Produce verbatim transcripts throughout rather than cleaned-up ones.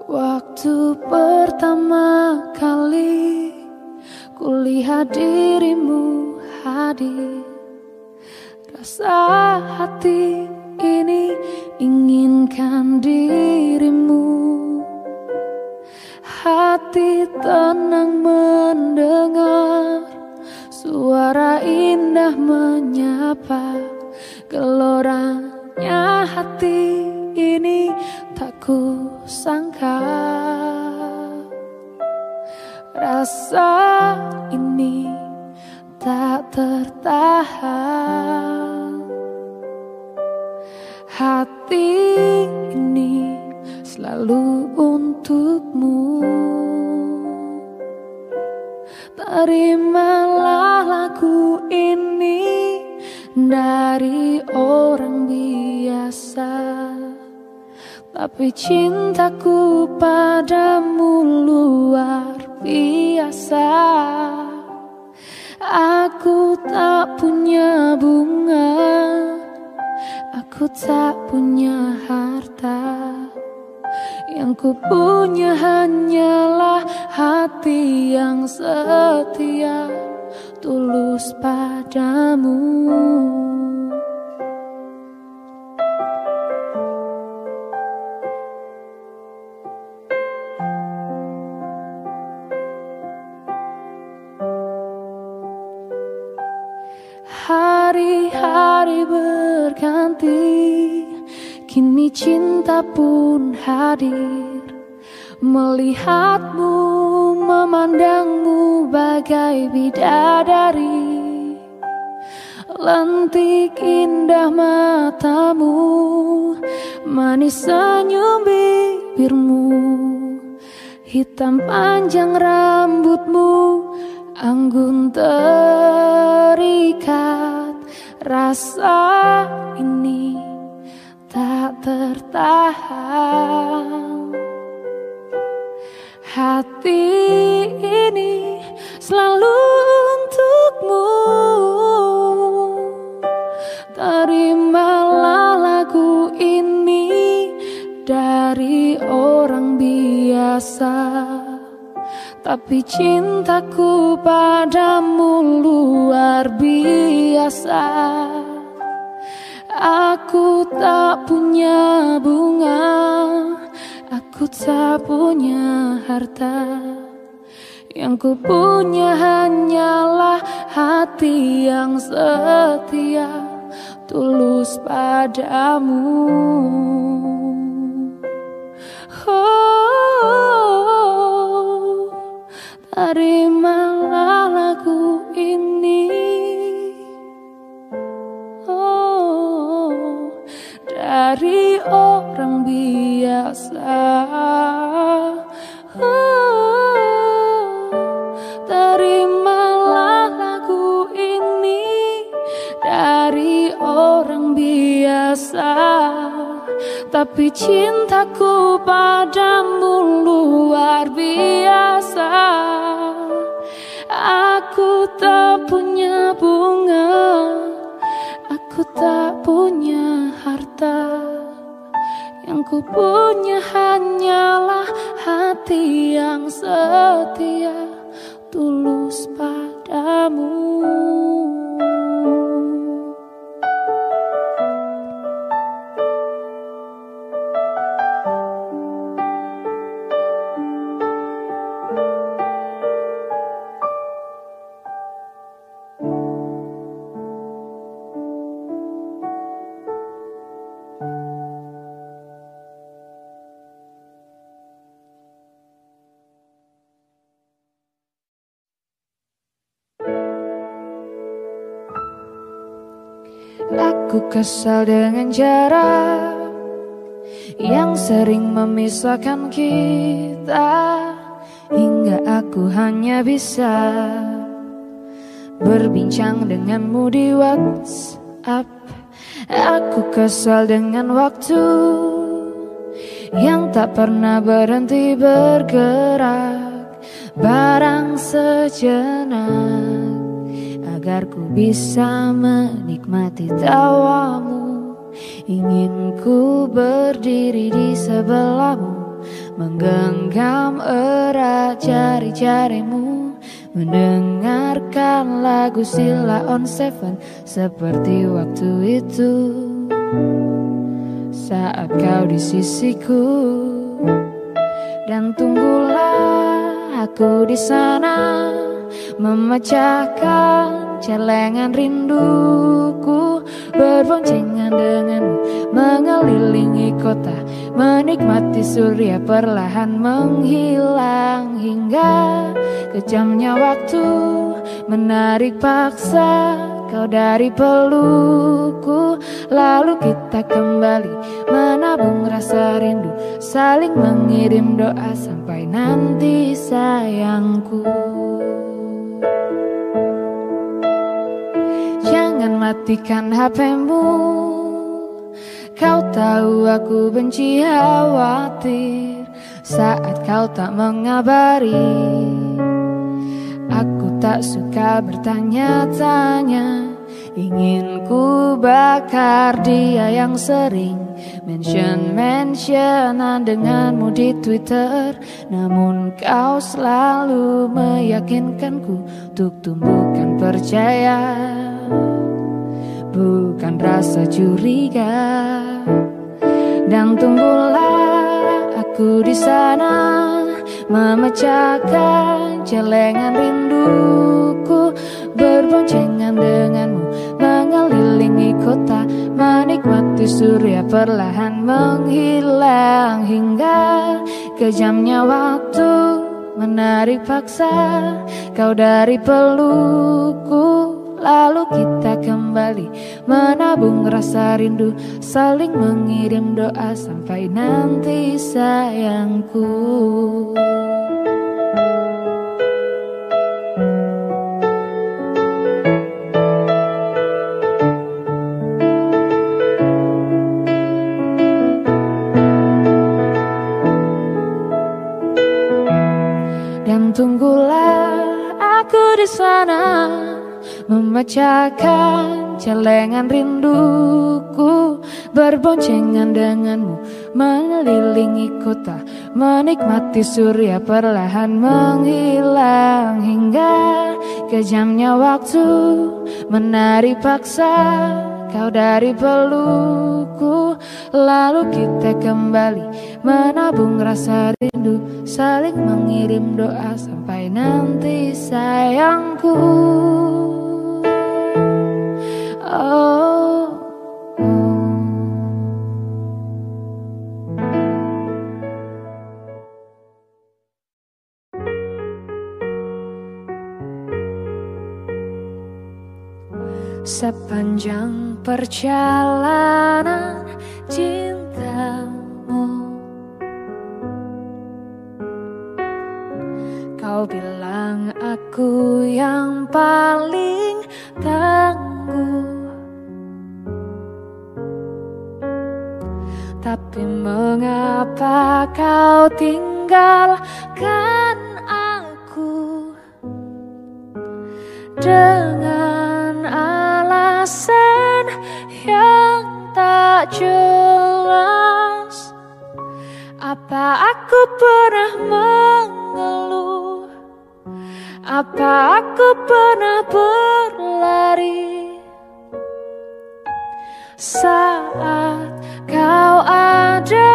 Waktu pertama kali kulihat dirimu hadir, rasa hati ini inginkan dirimu. Hati tenang mendengar suara indah menyapa. Geloranya hati ini tak kusangka. Rasa ini tak tertahan. Hati ini selalu untukmu. Terimalah lagu ini dari orang biasa, tapi cintaku padamu luar biasa. Aku tak punya bunga, aku tak punya harta. Yang ku punya hanyalah hati yang setia, tulus padamu. Hari-hari berganti, kini cinta pun hadir. Melihatmu, memandangmu bagai bidadari. Lentik indah matamu, manis senyum bibirmu. Hitam panjang rambutmu, anggun terikat. Rasa ini tak tertahan. Hati ini selalu untukmu. Terimalah lagu ini dari orang biasa, tapi cintaku padamu luar biasa. Aku tak punya bunga, aku tak punya harta. Yang ku punya hanyalah hati yang setia, tulus padamu. Oh, terimalah lagu ini, oh, dari orang biasa. Oh, terimalah lagu ini dari orang biasa, tapi cintaku padamu luar biasa. Aku tak punya bunga, aku tak punya harta. Yang ku punya hanyalah hati yang setia, tulus padamu. Aku kesal dengan jarak yang sering memisahkan kita, hingga aku hanya bisa berbincang denganmu di WhatsApp. Aku kesal dengan waktu yang tak pernah berhenti bergerak. Barang sejenak agar ku bisa menikmati tawamu. Ingin ku berdiri di sebelahmu, menggenggam erat jari-jarimu, mendengarkan lagu Sheila on Seven seperti waktu itu saat kau di sisiku. Dan tunggulah aku di sana memecahkan celengan rinduku, berboncengan denganmu mengelilingi kota, menikmati surya perlahan menghilang hingga kejamnya waktu menarik paksa kau dari pelukku. Lalu kita kembali menabung rasa rindu, saling mengirim doa sampai nanti sayangku. Jangan matikan H P-mu, kau tahu aku benci khawatir saat kau tak mengabari. Aku tak suka bertanya-tanya, ingin ku bakar dia yang sering mention-mentionan denganmu di Twitter. Namun kau selalu meyakinkanku untuk tumbuhkan percaya, bukan rasa curiga. Dan tunggulah aku di sana memecahkan celengan rinduku, berboncengan denganmu mengelilingi kota, menikmati surya perlahan menghilang hingga kejamnya waktu menarik paksa kau dari pelukku. Lalu kita kembali menabung rasa rindu, saling mengirim doa sampai nanti sayangku. Dan tunggulah aku di sana memecahkan celengan rinduku, berboncengan denganmu mengelilingi kota, menikmati surya perlahan menghilang hingga kejamnya waktu menarik paksa kau dari pelukku. Lalu kita kembali menabung rasa rindu, saling mengirim doa sampai nanti sayangku. Oh, oh. Sepanjang perjalanan cintamu, kau bilang aku yang paling tangguh. Tapi mengapa kau tinggalkan aku dengan alasan yang tak jelas? Apa aku pernah mengeluh? Apa aku pernah berlari saat kau ada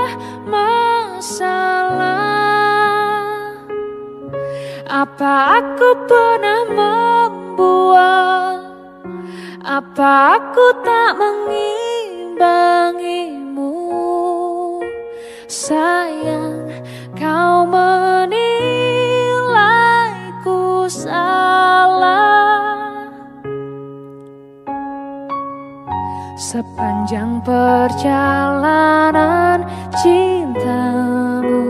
masalah? Apa aku pernah membuang? Apa aku tak mengimbangimu? Sayang, kau menilaiku salah. Sepanjang perjalanan cintamu,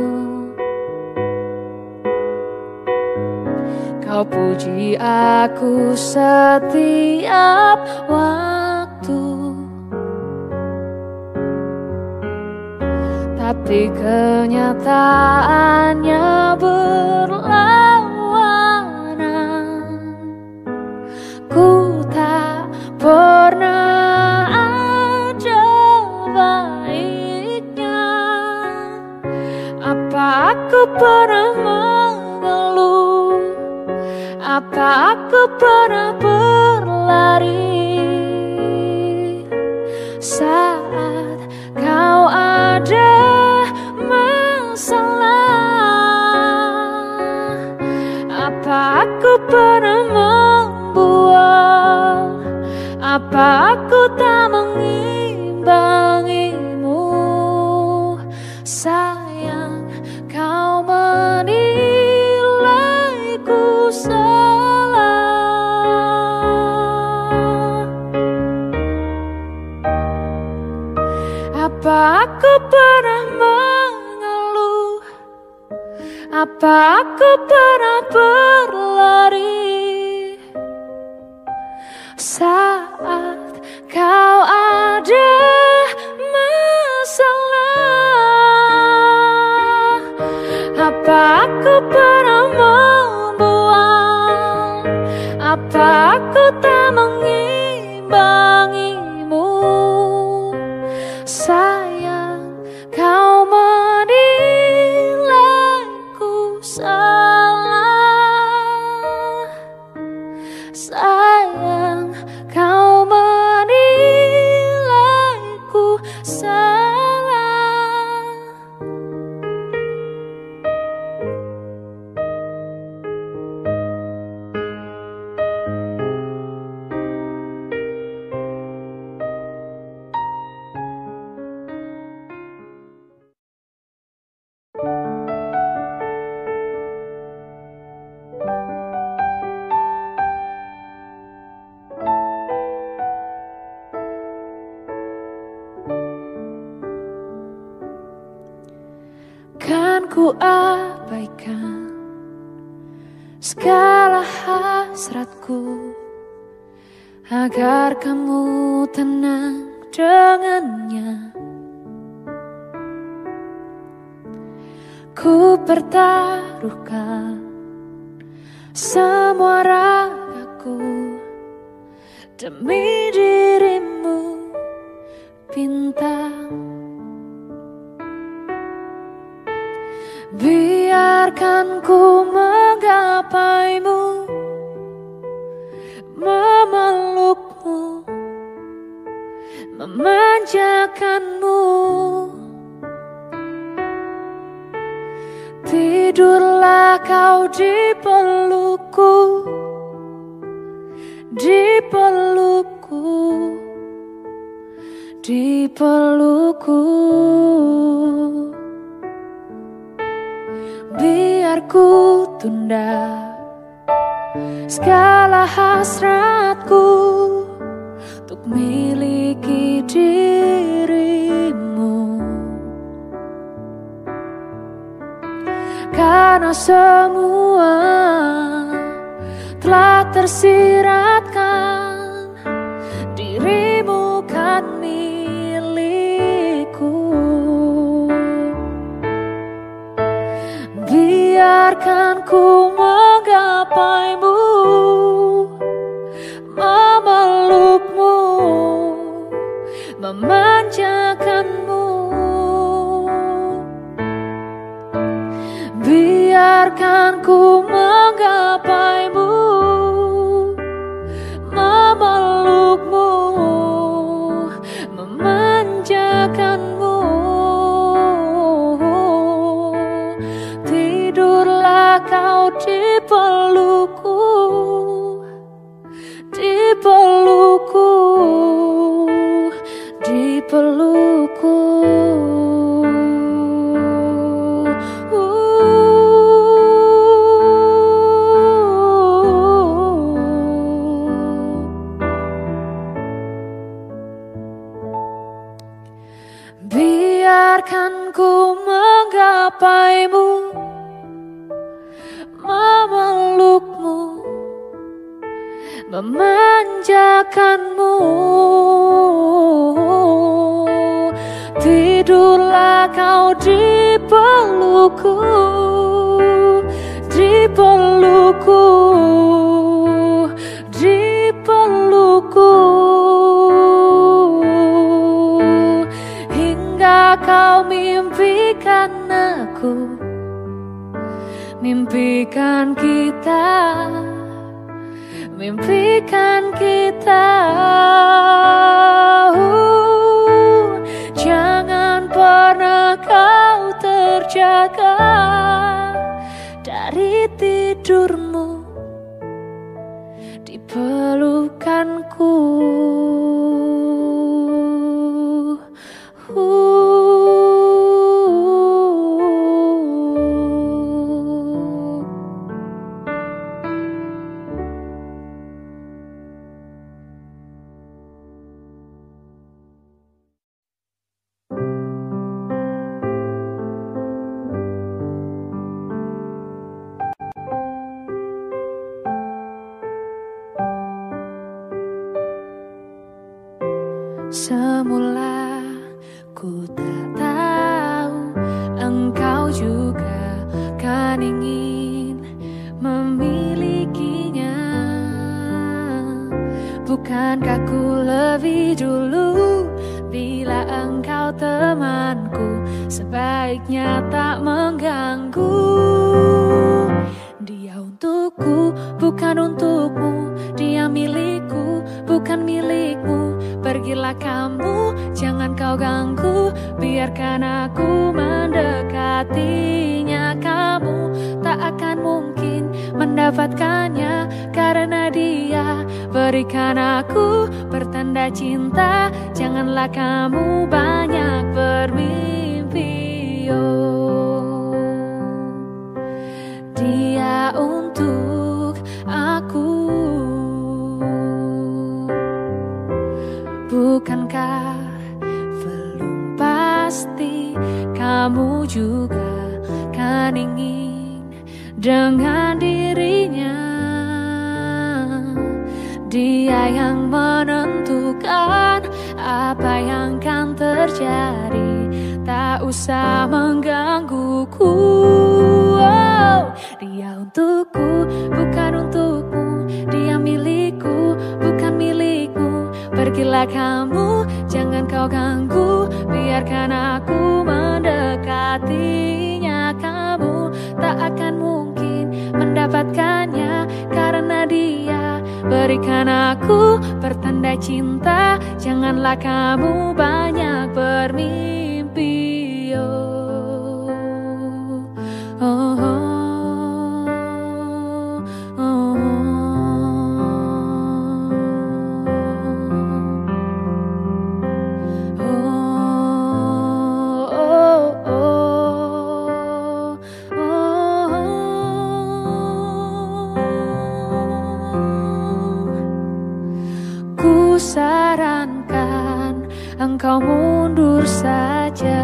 kau puji aku setiap waktu, tapi kenyataannya berlawanan. Ku tak pernah ada baiknya. Apa aku pernah mengeluh? Apa aku pernah berlari saat kau ada masalah? Apa aku pernah membuang? Apa aku tak mengimbangimu? Sayang, kau menilaiku salah. Apa aku pernah mengeluh? Apa aku pernah berlari saat kau ada masalah? Apa aku pernah membuang? Apa aku tak mengimbangimu? Sayang, kau menilaiku salah. Sayang, kau menilaiku salah. Kan ku abaikan segala hasratku agar kamu tenang dengannya. Ku pertaruhkan semua ragaku demi dirimu, bintang. Biarkan ku menggapaimu, memelukmu, memanjakanmu. Tidurlah kau di pelukku, di pelukku, di pelukku. Biar ku tunda segala hasratku untuk miliki dirimu, karena semua telah tersiratkan, dirimu kan milikku. Biarkan ku menggapaimu, memelukmu, memanjakanmu. Biarkan ku menggapaimu, memelukmu, memanjakanmu. Tidurlah kau di pelukku, di pelukku, di pelukku. Biarkan ku menggapaimu, memelukmu, memanjakanmu. Tidurlah kau di pelukku, di pelukku, di pelukku. Hingga kau mimpikan aku Mimpikan kita, mimpikan kita. uh, Jangan pernah kau terjaga dari tidurmu di pelukanku. Semula ku tak tahu engkau juga kan ingin memilikinya. Bukankah ku lebih dulu bila engkau temanku, sebaiknya tak mengganggu. Dia untukku, bukan untukmu. Dia milikku, bukan milikmu. Pergilah kamu, jangan kau ganggu. Biarkan aku mendekatinya. Kamu tak akan mungkin mendapatkannya, karena dia berikan aku pertanda cinta. Janganlah kamu banyak bermimpi. Oh, dia untuk aku. Bukankah belum pasti kamu juga kan ingin dengan dirinya? Dia yang menentukan apa yang kan terjadi. Tak usah menggangguku. Oh, dia untukku, bukan untukmu. Dia milikku, bukan milikmu. Pergilah kamu, jangan kau ganggu. Biarkan aku mendekatinya. Kamu tak akan mungkin mendapatkannya, karena dia berikan aku pertanda cinta. Janganlah kamu banyak bermimpi. Oh, oh, oh. Sarankan engkau mundur saja.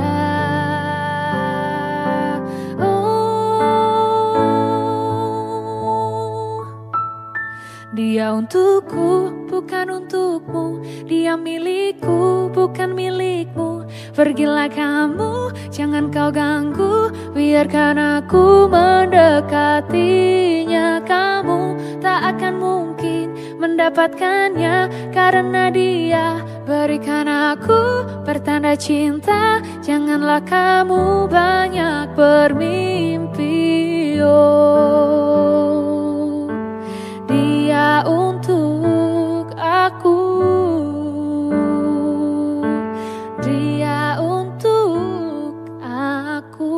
Oh, dia untukku, bukan untukmu. Dia milikku, bukan milikmu. Pergilah kamu, jangan kau ganggu. Biarkan aku mendekatinya. Kamu tak akan mungkin mendapatkannya, karena dia berikan aku pertanda cinta. Janganlah kamu banyak bermimpi. Oh, dia untuk aku. Dia untuk aku.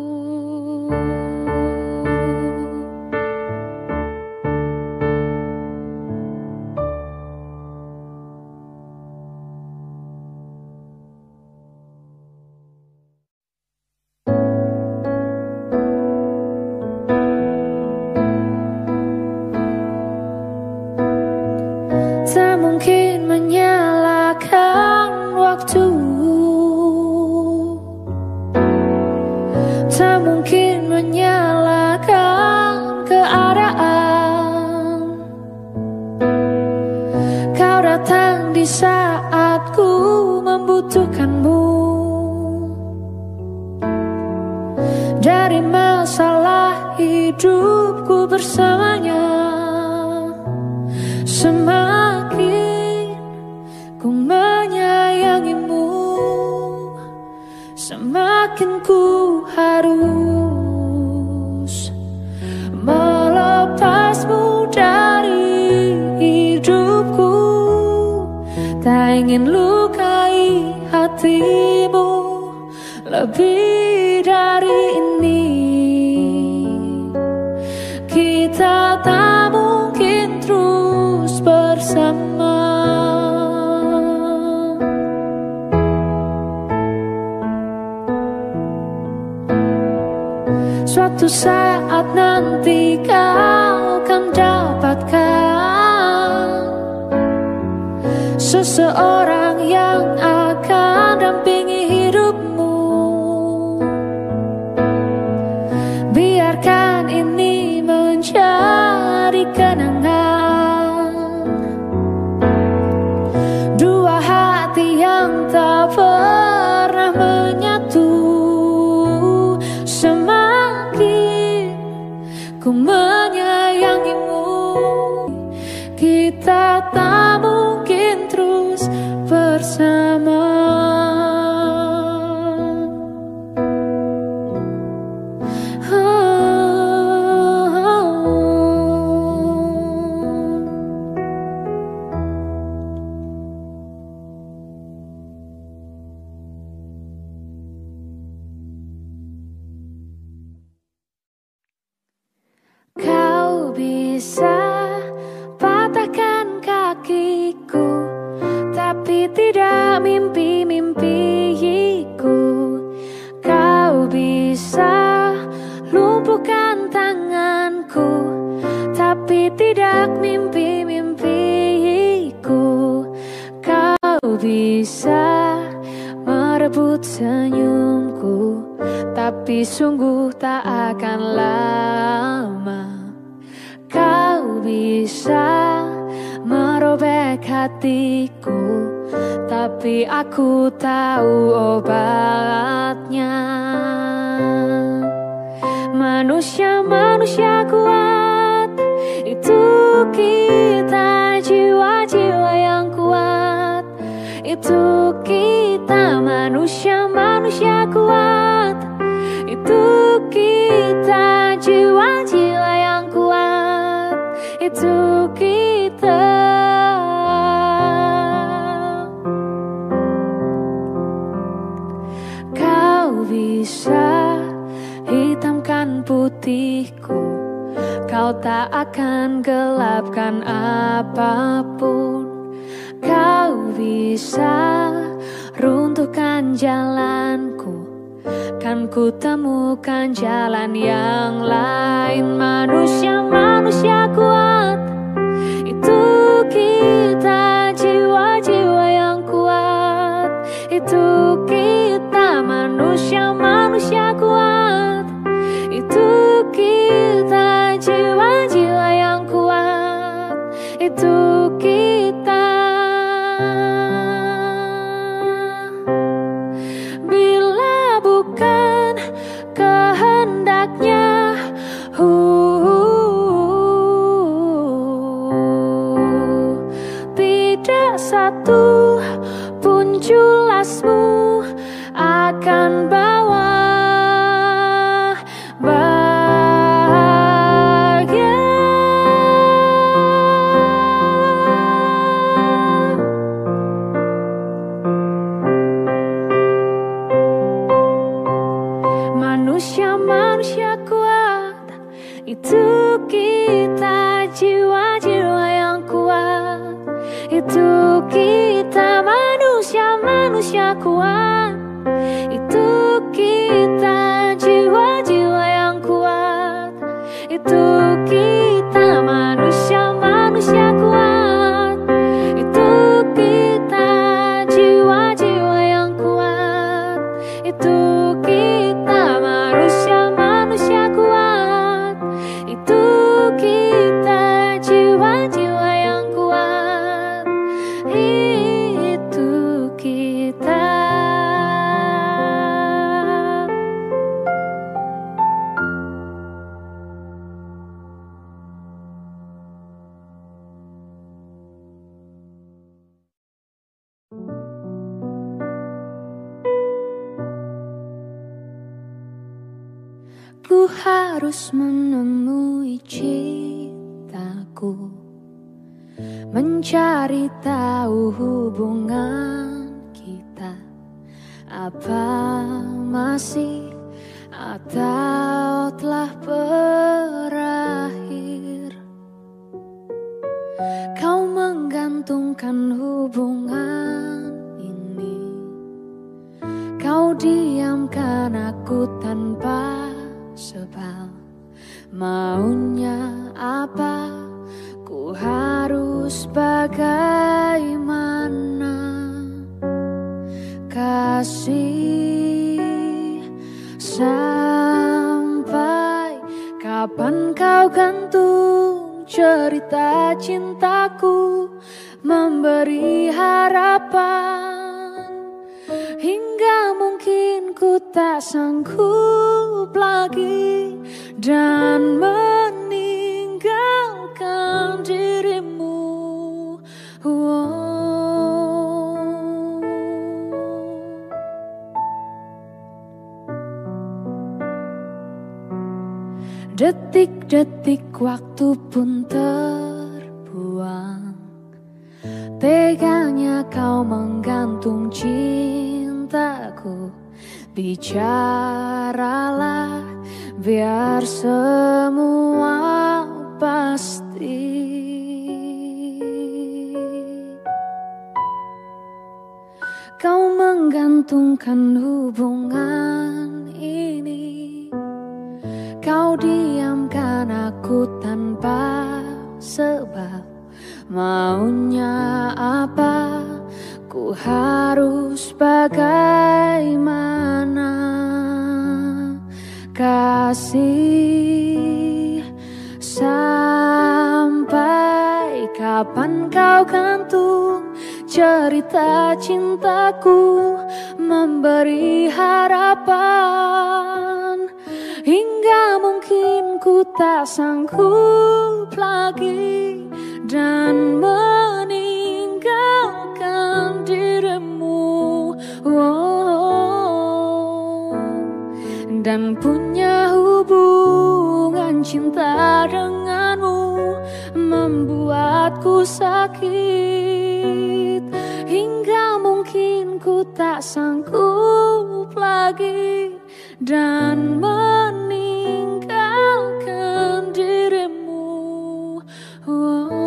Tak mungkin menyalahkan waktu, tak mungkin menyalahkan keadaan. Kau datang di saat ku membutuhkanmu. Dari masalah hidupku bersamanya, semakin ku menyayangimu, semakin ku harus ingin lukai hatimu lebih dari ini. Kita tak mungkin terus bersama. Suatu saat nanti kau akan dapatkan seseorang yang akan dampingi hidupmu. Biarkan ini menjadi kenangan, dua hati yang tak pernah menyatu. Semakin ku menyayangimu, kita tak mungkin terus bersama. Kau bisa patahkan kakiku, tapi tidak mimpi-mimpiku. Kau bisa lumpuhkan tanganku, tapi tidak mimpi-mimpiku. Kau bisa merebut senyumku, tapi sungguh tak akan lama. Kau bisa merobek hatiku, tapi aku tahu obatnya. Manusia-manusia kuat, itu kita. Jiwa-jiwa yang kuat, itu kita. Manusia-manusia kuat, itu kita. Jiwa-jiwa yang kuat, itu kita. Kau bisa hitamkan putihku, kau tak akan gelapkan apapun. Kau bisa runtuhkan jalanku, kan ku temukan jalan yang lain. Manusia-manusia kuat, itu kita. Jiwa-jiwa yang kuat, itu kita. Manusia-manusia kuat, itu kita. Jiwa-jiwa yang kuat, itu kita. Bila bukan kehendaknya, uh, tidak satu pun julasmu akan bawa bahagia. Manusia-manusia kuat, itu kita. Jiwa-jiwa yang kuat, itu kita. Manusia-manusia kuat, itu kita. Jiwa-jiwa yang kuat, itu kita. Manusia-manusia kuat, itu kita. Jiwa-jiwa yang kuat, itu kita. Manusia-manusia kuat, itu kita. Jiwa-jiwa yang kuat, itu kita. Ku harus menemui cintaku mencari tahu hubungan kita, apa masih atau telah berakhir. Kau menggantungkan hubungan ini, kau diamkan aku tanpa sebab. Maunya apa, ku harus bagaimana? Kasih, sampai kapan kau gantung cerita cintaku, memberi harapan, hingga mungkin ku tak sanggup lagi dan meninggalkan dirimu. Oh. Detik-detik waktu pun terbuang, teganya kau menggantung cintaku. Bicaralah biar semua pasti. Kau menggantungkan hubungan ini, kau diamkan aku tanpa sebab. Maunya apa, ku harus bagaimana? Kasih, sampai kapan kau gantung cerita cintaku, memberi harapan, hingga mungkin ku tak sanggup lagi dan meninggalkan dirimu. Oh, dan punya hubungan cinta denganmu membuatku sakit, hingga mungkin ku tak sanggup lagi dan meninggalkan dirimu. Oh.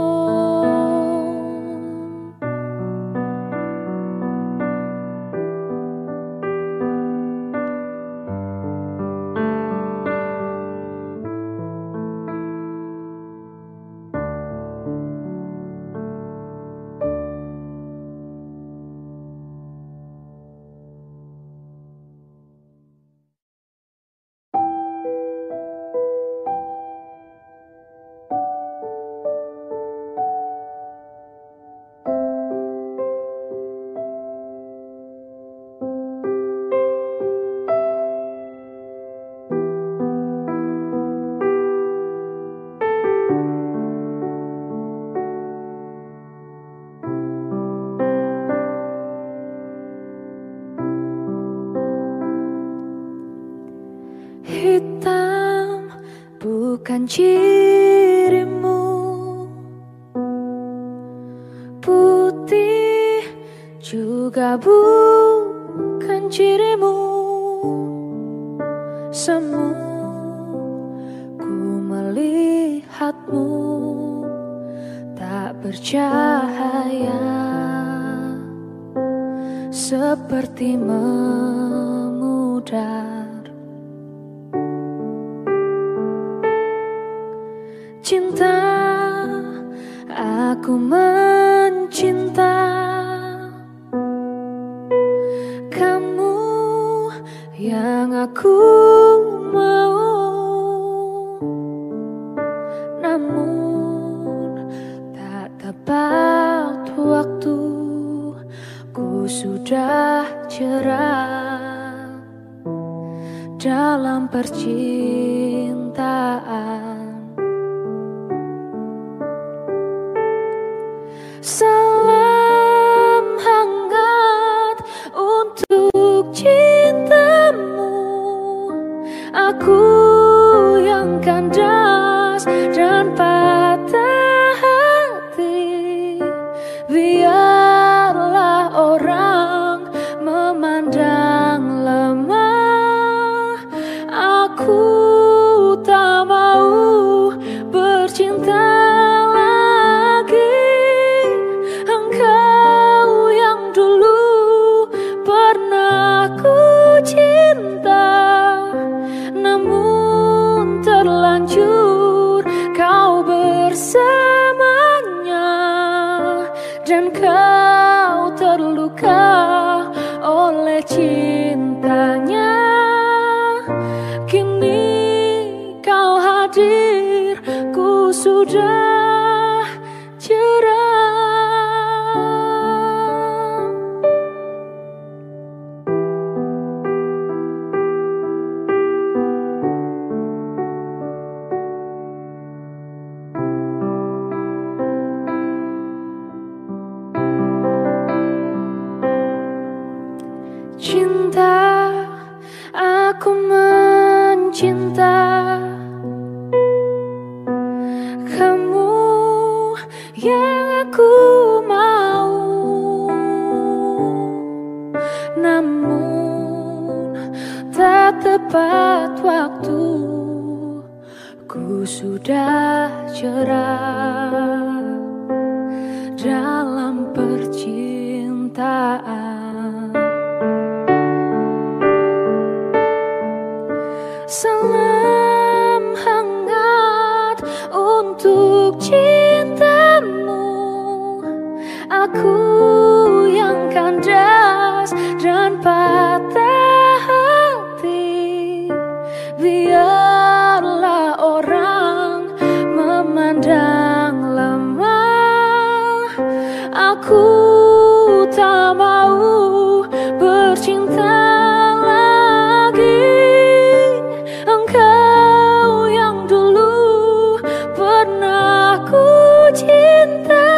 Hitam bukan cirimu, putih juga bukan cirimu. Semu ku melihatmu tak bercahaya, seperti memudar. Cinta, aku mencinta kamu yang aku mau, namun tak tepat waktu ku sudah cerah dalam percintaan. Salam hangat untuk cintamu, aku yang kandas dan patah hati. kini kau hadir, ku sudah cerah. Cinta, aku mencinta kamu yang aku mau, namun tak tepat waktu, ku sudah cerah dalam percintaan. Salam hangat untuk cintamu, aku yang kandas dan patah hati. Biarlah orang memandang lemah, aku tak mau bercinta lagi. Engkau yang dulu pernah ku cinta,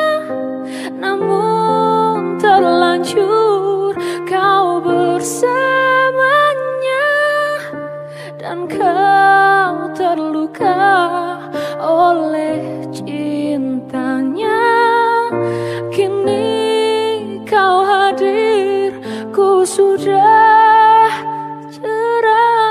namun terlanjur kau bersamanya, dan kau terluka oleh cintanya. Kini kau hadir, ku sudah cerah.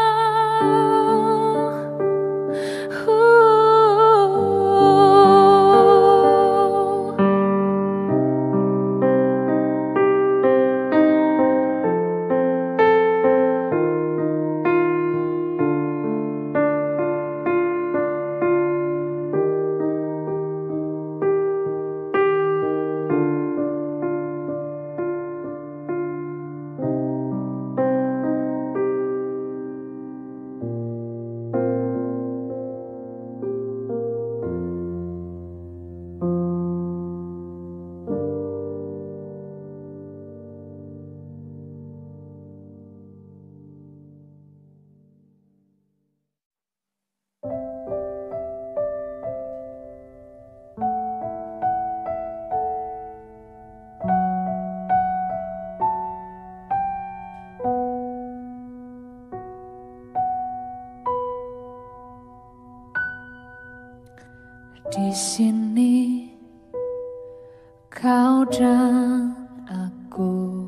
Di sini kau dan aku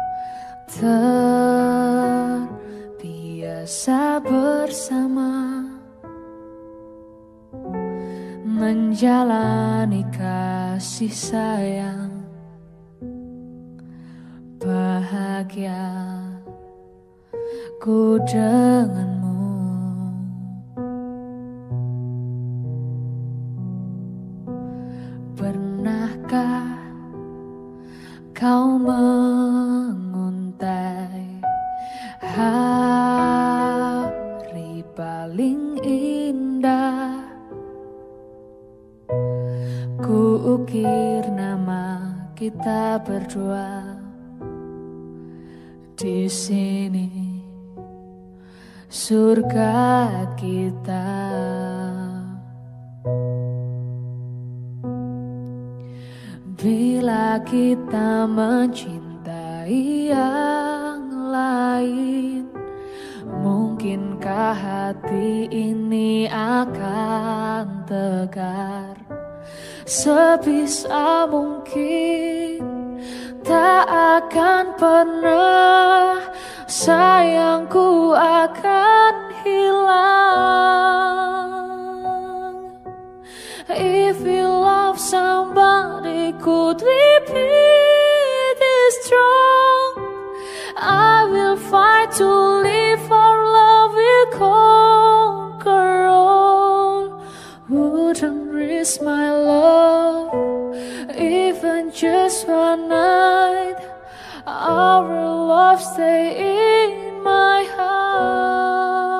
terbiasa bersama, menjalani kasih sayang, bahagia ku denganmu. Pernahkah kau menguntai hari paling indah? Ku ukir nama kita berdua di sini, surga kita. Bila kita mencintai yang lain, mungkinkah hati ini akan tegar? Sebisa mungkin tak akan pernah sayangku akan hilang. If you love somebody, could we be this strong? I will fight to live for love will conquer all. Wouldn't risk my love, even just one night. Our love stay in my heart.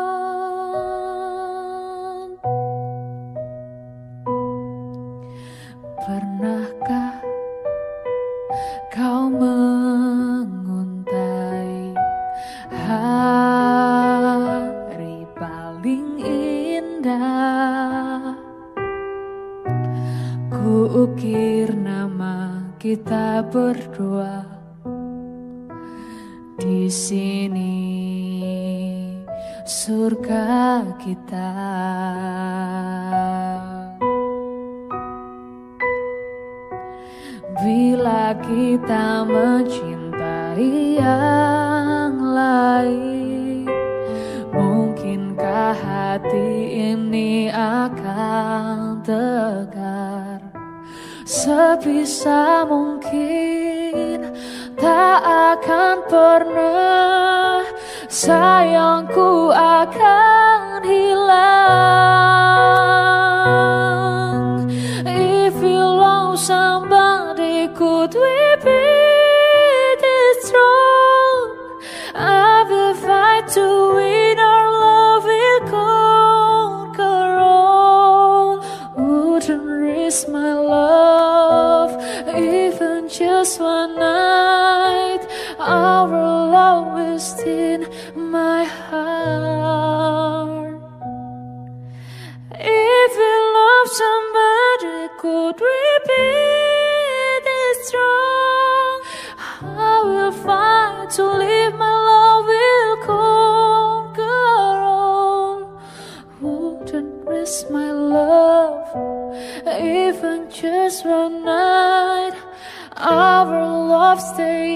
kita berdua di sini, surga kita. Bila kita mencintai yang lain, mungkinkah hati ini akan tegar? Sebisa mungkin tak akan pernah sayangku akan hilang. If you love somebody, could we be this strong? I will fight to win our love, will conquer all. Wouldn't risk my love, even just one night. Our love is in my heart. If you love somebody, could we be this strong? I will fight to live my love, will conquer all. Wouldn't risk my love, even just one night. Our love stay